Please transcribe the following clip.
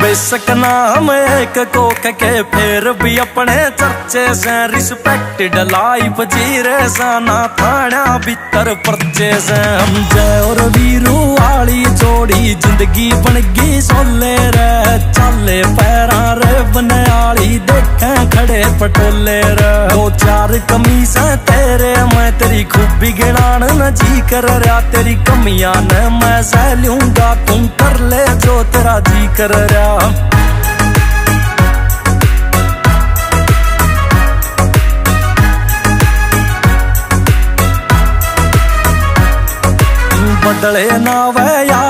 बेशक ना हम एक कोक के फिर भी अपने चर्चे से रिस्पेक्टेड लाइफ जी रहे साना थाना भीतर पर्चे से हम जय और वीरू वाली जोड़ी जिंदगी बन गई सोले रे चाले पैरा रे बनयाली देखे खड़े पटोले रे दो चार कमीज तेरे मैं तेरी खूबी गिनान न जी कर रहा तेरी कमियां न मैं सह लूंगा तुम कर ले जो तेरा जी कर रहा बदले ना वे